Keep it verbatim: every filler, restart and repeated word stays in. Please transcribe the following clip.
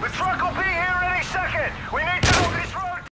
truck will be here any second. We need